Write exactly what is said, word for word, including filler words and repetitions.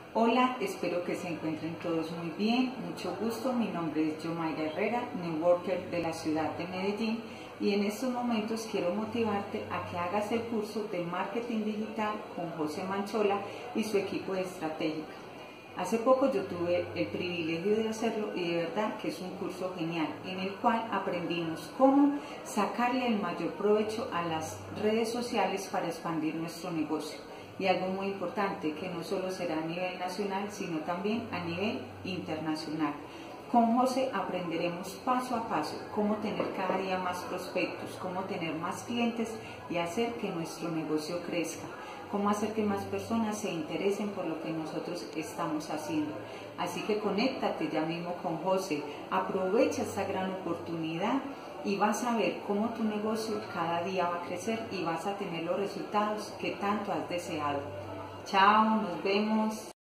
Hola, espero que se encuentren todos muy bien. Mucho gusto, mi nombre es Yomaira Herrera, networker de la ciudad de Medellín, y en estos momentos quiero motivarte a que hagas el curso de marketing digital con José Manchola y su equipo de estratégica. Hace poco yo tuve el privilegio de hacerlo y de verdad que es un curso genial en el cual aprendimos cómo sacarle el mayor provecho a las redes sociales para expandir nuestro negocio. Y algo muy importante, que no solo será a nivel nacional, sino también a nivel internacional. Con José aprenderemos paso a paso cómo tener cada día más prospectos, cómo tener más clientes y hacer que nuestro negocio crezca, cómo hacer que más personas se interesen por lo que nosotros estamos haciendo. Así que conéctate ya mismo con José, aprovecha esta gran oportunidad y vas a ver cómo tu negocio cada día va a crecer y vas a tener los resultados que tanto has deseado. Chao, nos vemos.